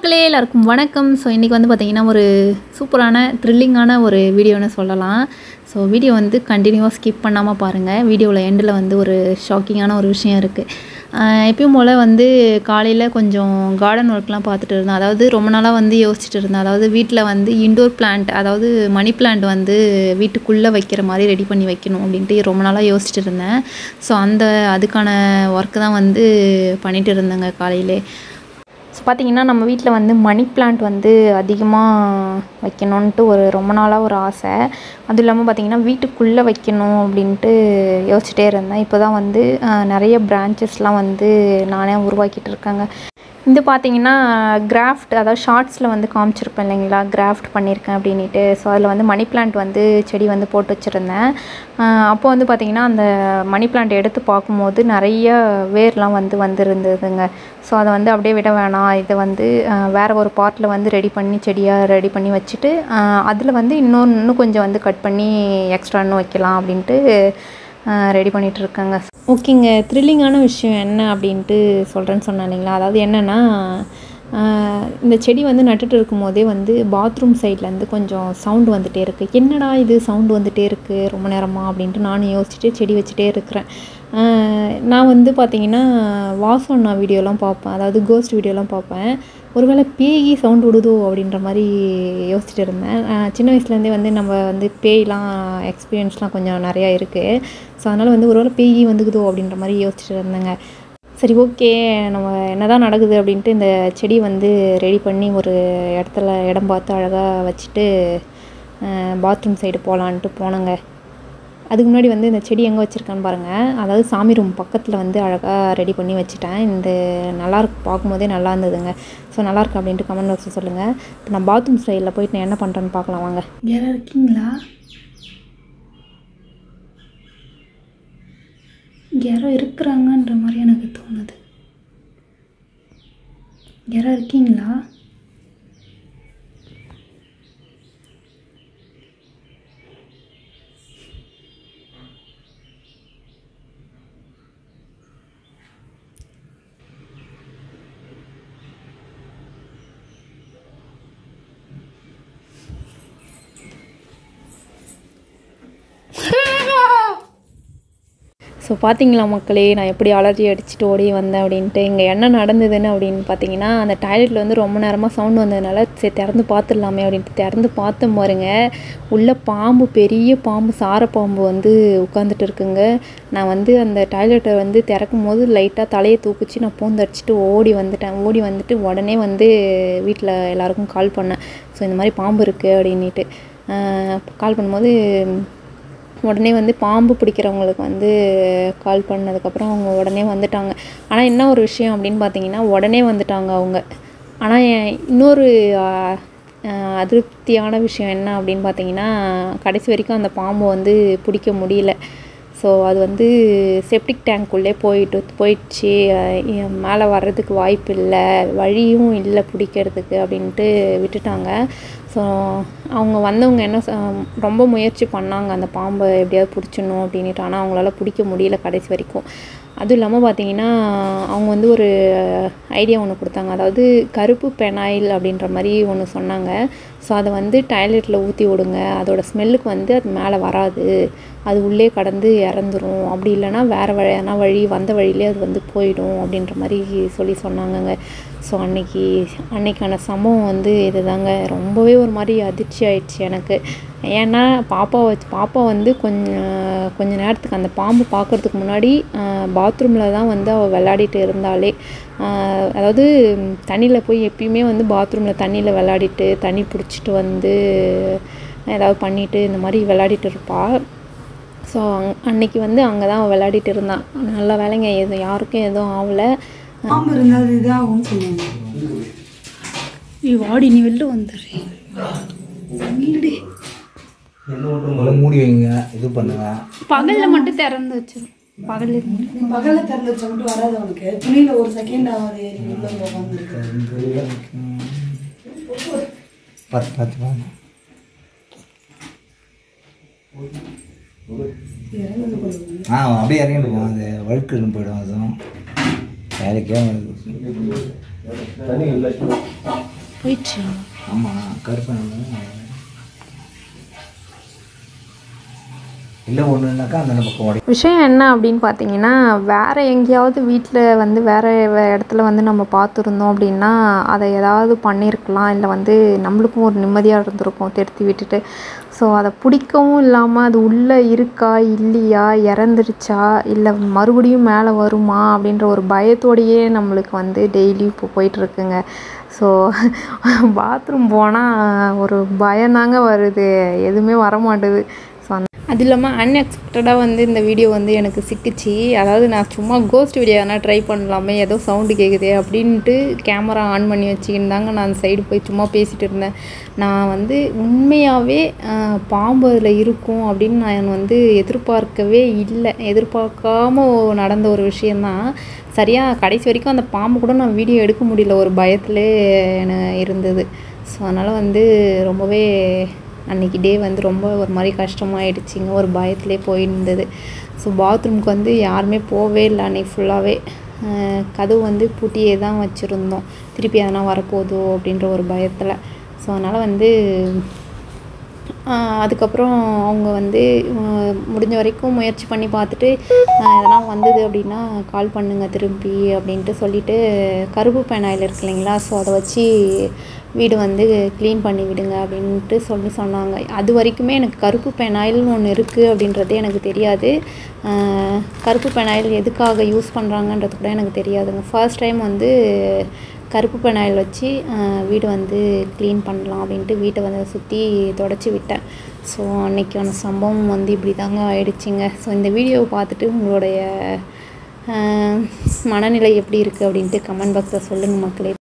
மக்களே எல்லாருக்கும் வணக்கம். ஸோ இன்றைக்கி வந்து பார்த்திங்கன்னா ஒரு சூப்பரான த்ரில்லிங்கான ஒரு வீடியோன்னு சொல்லலாம். ஸோ வீடியோ வந்து கண்டினியூவாக ஸ்கிப் பண்ணாமல் பாருங்கள். வீடியோவில் எண்டில் வந்து ஒரு ஷாக்கிங்கான ஒரு விஷயம் இருக்குது. எப்பயும் போல் வந்து காலையில் கொஞ்சம் கார்டன் ஒர்க்லாம் பார்த்துட்டு இருந்தேன். அதாவது ரொம்ப நாளாக வந்து யோசிச்சுட்டு இருந்தேன். அதாவது வீட்டில் வந்து இன்டோர் பிளான்ட், அதாவது மணி பிளான்ட் வந்து வீட்டுக்குள்ளே வைக்கிற மாதிரி ரெடி பண்ணி வைக்கணும் அப்படின்ட்டு ரொம்ப நாளாக யோசிச்சுட்டு இருந்தேன். ஸோ அதுக்கான ஒர்க்கு தான் வந்து பண்ணிகிட்டு இருந்தேங்க காலையிலே. ஸோ பார்த்திங்கன்னா நம்ம வீட்டில் வந்து மணி பிளான்ட் வந்து அதிகமாக வைக்கணுன்ட்டு ரொம்ப நாளாக ஒரு ஆசை. அதுவும் இல்லாமல் பார்த்திங்கன்னா வீட்டுக்குள்ளே வைக்கணும் அப்படின்ட்டு யோசிச்சுட்டே இருந்தேன். இப்போ தான் வந்து நிறைய பிரான்ச்சஸ்லாம் வந்து நானே உருவாக்கிட்டு இருக்கேங்க. இது பார்த்திங்கன்னா கிராஃப்ட், அதாவது ஷார்ட்ஸில் வந்து காமிச்சிருப்பேன் இல்லைங்களா, கிராஃப்ட் பண்ணியிருக்கேன் அப்படின்ட்டு. ஸோ அதில் வந்து மணி பிளான்ட் வந்து செடி வந்து போட்டு வச்சுருந்தேன். அப்போ வந்து பார்த்திங்கன்னா அந்த மணி பிளான்ட் எடுத்து பார்க்கும்போது நிறைய வேர்லாம் வந்துருந்ததுங்க. ஸோ அதை வந்து அப்படியே விட வேணாம், இதை வந்து வேறு ஒரு பாட்டில் வந்து செடியாக ரெடி பண்ணி வச்சுட்டு அதில் வந்து இன்னும் கொஞ்சம் வந்து கட் பண்ணி எக்ஸ்ட்ரா இன்னும் வைக்கலாம் அப்படின்ட்டு ரெடி பண்ணிகிட்டு இருக்காங்க. ஓகேங்க, த்ரில்லிங்கான விஷயம் என்ன அப்படின்ட்டு சொல்கிறேன்னு சொன்னேன் இல்லைங்களா. அதாவது என்னென்னா, இந்த செடி வந்து நட்டுட்டு இருக்கும் போதே வந்து பாத்ரூம் சைட்லேருந்து கொஞ்சம் சவுண்டு வந்துகிட்டே இருக்குது. என்னடா இது சவுண்டு வந்துகிட்டே இருக்குது ரொம்ப நேரமாக அப்படின்ட்டு நானும் யோசிச்சுட்டு செடி வச்சுட்டே இருக்கிறேன். நான் வந்து பார்த்திங்கன்னா வாசோன்னா வீடியோலாம் பார்ப்பேன், அதாவது கோஸ்ட் வீடியோலாம் பார்ப்பேன். ஒருவேளை பேய் சவுண்டு விடுதோ அப்படின்ற மாதிரி யோசிச்சுட்டு இருந்தேன். சின்ன வயசுலேருந்தே வந்து நம்ம வந்து பேய்லாம் எக்ஸ்பீரியன்ஸ்லாம் கொஞ்சம் நிறையா இருக்குது. ஸோ அதனால் வந்து ஒருவேளை பேய் வந்துக்குதோ அப்படின்ற மாதிரி யோசிச்சுட்டு இருந்தேங்க. சரி, ஓகே, நம்ம என்ன தான் நடக்குது அப்படின்ட்டு இந்த செடி வந்து ரெடி பண்ணி ஒரு இடம் பார்த்து அழகாக வச்சுட்டு பாத்ரூம் சைடு போகலான்ட்டு போனேங்க. அதுக்கு முன்னாடி வந்து இந்த செடி எங்கே வச்சுருக்கேன்னு பாருங்கள். அதாவது சாமி ரூம் பக்கத்தில் வந்து அழகாக ரெடி பண்ணி வச்சுட்டேன். இந்த நல்லாயிருக்கு, பார்க்கும்போதே நல்லா இருந்ததுங்க. ஸோ நல்லாயிருக்கு அப்படின்ட்டு கமெண்ட் பாக்ஸில் சொல்லுங்கள். இப்போ நான் பாத்ரூம் சைடில் போயிட்டு நான் என்ன பண்ணுறேன்னு பார்க்கலாம் வாங்க. யாராவது இருக்கீங்களா? யாரோ இருக்கிறாங்கன்ற மாதிரி எனக்கு தோணுது. யாரோ இருக்கீங்களா? ஸோ பார்த்தீங்களா மக்களே, நான் எப்படி அலர்ஜி அடிச்சுட்டு ஓடி வந்தேன் அப்படின்ட்டு. இங்கே என்ன நடந்ததுன்னு அப்படின்னு பார்த்தீங்கன்னா, அந்த டாய்லெட்டில் வந்து ரொம்ப நேரமாக சவுண்டு வந்ததுனால சரி திறந்து பார்த்துடலாமே அப்படின்ட்டு திறந்து பார்த்தேன் பாருங்க. உள்ள பாம்பு, பெரிய பாம்பு, சாரப்பாம்பு வந்து உட்காந்துட்டு இருக்குங்க. நான் வந்து அந்த டாய்லெட்டை வந்து திறக்கும் போது லைட்டாக தலையை தூக்குச்சு, நான் பூந்தடிச்சிட்டு ஓடி வந்துட்டு உடனே வந்து வீட்டில் எல்லாருக்கும் கால் பண்ணேன். ஸோ இந்த மாதிரி பாம்பு இருக்குது அப்படின்ட்டு கால் பண்ணும்போது உடனே வந்து பாம்பு பிடிக்கிறவங்களுக்கு வந்து கால் பண்ணதுக்கப்புறம் அவங்க உடனே வந்துட்டாங்க. ஆனால் என்ன ஒரு விஷயம் அப்படின்னு பார்த்தீங்கன்னா, உடனே வந்துட்டாங்க அவங்க. ஆனால் இன்னொரு அதிருப்தியான விஷயம் என்ன அப்படின்னு பார்த்தீங்கன்னா, கடைசி வரைக்கும் அந்த பாம்பை வந்து பிடிக்க முடியல. ஸோ அது வந்து செப்டிக் டேங்க்குள்ளே போயிடுச்சு. மேலே வர்றதுக்கு வாய்ப்பு இல்லை, வழியும் இல்லை பிடிக்கிறதுக்கு அப்படின்ட்டு விட்டுட்டாங்க. ஸோ அவங்க வந்தவங்க என்ன ரொம்ப முயற்சி பண்ணாங்க அந்த பாம்பை எப்படியாவது பிடிச்சிடணும் அப்படின்ட்டு. ஆனால் அவங்களால பிடிக்க முடியல கடைசி வரைக்கும். அதுவும் இல்லாமல் பார்த்தீங்கன்னா, அவங்க வந்து ஒரு ஐடியா ஒன்று கொடுத்தாங்க. அதாவது கருப்பு பெனாயில் அப்படின்ற மாதிரி ஒன்று சொன்னாங்க. ஸோ அதை வந்து டாய்லெட்டில் ஊற்றி விடுங்க, அதோட ஸ்மெல்லுக்கு வந்து அது மேலே வராது, அது உள்ளே கடந்து இறந்துரும், அப்படி இல்லைனா வேறு வந்த வழியிலே அது வந்து போயிடும் அப்படின்ற மாதிரி சொன்னாங்கங்க. ஸோ அன்னைக்கான சம்பவம் வந்து இது தாங்க. ரொம்பவே ஒரு மாதிரி அதிர்ச்சி ஆயிடுச்சு எனக்கு. ஏன்னா பாப்பா வந்து கொஞ்ச நேரத்துக்கு அந்த பாம்பு பார்க்குறதுக்கு முன்னாடி பாத்ரூமில் தான் வந்து அவள் விளையாடிட்டு இருந்தாலே. அதாவது தண்ணியில் போய் எப்பயுமே வந்து பாத்ரூமில் தண்ணியில் விளையாடிட்டு தண்ணி பிடிச்சிட்டு வந்து ஏதாவது பண்ணிவிட்டு இந்த மாதிரி விளையாடிட்டு இருப்பாள். ஸோ அன்னைக்கு வந்து அங்கே தான் அவள் விளையாடிட்டு இருந்தான். நல்ல வேலைங்க, யாருக்கும் எதுவும் ஆகலை. பாம்பு இருந்தால் இதாகும்னு சொல்லுவாங்க. வாடி, நீ வெளில வந்துடுறேன். மூடி வைங்க, இது பண்ணுங்க. பகலில் மட்டும் திறந்து வச்சு, பகலில் திறந்து வச்சா மட்டும் வராது அவனுக்கு. துணியில் ஒரு செகண்ட் ஆகாது ஏறி உள்ள உட்காந்துருக்கு. பார்த்து வாங்க. அப்படியே இறங்கிட்டு போவோம். அது வழுக்குன்னு போயிடும். அதுவும் வேலைக்கே போயிடுச்சு. ஆமாம் கருப்பு இல்லை ஒன்றுனாக்கா அந்த பக்கம் ஓடி. விஷயம் என்ன அப்படின்னு பார்த்தீங்கன்னா, வேறு எங்கேயாவது வீட்டில் வந்து வேறு இடத்துல வந்து நம்ம பார்த்துருந்தோம் அப்படின்னா அதை ஏதாவது பண்ணியிருக்கலாம், இல்லை வந்து நம்மளுக்கும் ஒரு நிம்மதியாக இருந்திருக்கும் திருத்தி விட்டுட்டு. ஸோ அதை பிடிக்கவும் இல்லாமல் அது உள்ளே இருக்கா இல்லையா, இறந்துருச்சா இல்லை மறுபடியும் மேலே வருமா அப்படின்ற ஒரு பயத்தோடையே நம்மளுக்கு வந்து டெய்லி இப்போ போயிட்டுருக்குங்க. ஸோ பாத்ரூம் போனால் ஒரு பயந்தாங்க வருது, எதுவுமே வரமாட்டுது. ஸோ அது இல்லாமல் அன்எக்ஸ்பெக்டடாக வந்து இந்த வீடியோ வந்து எனக்கு சிக்கிச்சு. அதாவது நான் சும்மா கோஸ்ட் வீடியோ எதனால் ட்ரை பண்ணலாமே, ஏதோ சவுண்டு கேட்குதே அப்படின்ட்டு கேமரா ஆன் பண்ணி வச்சுக்கின்னு தாங்க நான் சைடு போய் சும்மா பேசிகிட்டு இருந்தேன். நான் வந்து உண்மையாகவே பாம்பு அதில் இருக்கும் அப்படின்னு நான் வந்து எதிர்பார்க்கவே இல்லை. எதிர்பார்க்காம நடந்த ஒரு விஷயந்தான். சரியாக கடைசி வரைக்கும் அந்த பாம்பு கூட நான் வீடியோ எடுக்க முடியல, ஒரு பயத்திலே எனக்கு இருந்தது. ஸோ அதனால் வந்து ரொம்பவே அன்றைக்கி டே வந்து ரொம்ப ஒரு மாதிரி கஷ்டமாயிடுச்சிங்க, ஒரு பயத்திலே போயிருந்தது. ஸோ பாத்ரூமுக்கு வந்து யாருமே போவே இல்லை அன்றைக்கி ஃபுல்லாகவே. கதவு வந்து பூட்டியே தான் வச்சுருந்தோம், திருப்பி எதனா வரப்போதோ அப்படின்ற ஒரு பயத்தில். ஸோ அதனால் வந்து அதுக்கப்புறம் அவங்க வந்து முடிஞ்ச வரைக்கும் முயற்சி பண்ணி பார்த்துட்டு எதனா வந்தது அப்படின்னா கால் பண்ணுங்கள் திரும்பி அப்படின்ட்டு சொல்லிவிட்டு கருப்பு பெனாயில் இருக்கு இல்லைங்களா, ஸோ அதை வச்சு வீடு வந்து க்ளீன் பண்ணி விடுங்க அப்படின்ட்டு சொன்னாங்க. அது வரைக்குமே எனக்கு கருப்பு பெனாயில்னு ஒன்று இருக்குது அப்படின்றதே எனக்கு தெரியாது. கருப்பு பெனாயில் எதுக்காக யூஸ் பண்ணுறாங்கன்றது கூட எனக்கு தெரியாதுங்க. ஃபர்ஸ்ட் டைம் வந்து கருப்பு பெனாயில் வச்சு வீடு வந்து க்ளீன் பண்ணலாம் அப்படின்ட்டு வீட்டை வந்து சுற்றி தொடச்சி விட்டேன். ஸோ அன்றைக்கான சம்பவம் வந்து இப்படி தாங்க ஆயிடுச்சுங்க. ஸோ இந்த வீடியோவை பார்த்துட்டு உங்களுடைய மனநிலை எப்படி இருக்குது அப்படின்ட்டு கமெண்ட் பாக்ஸில் சொல்லுங்கள் மக்களே.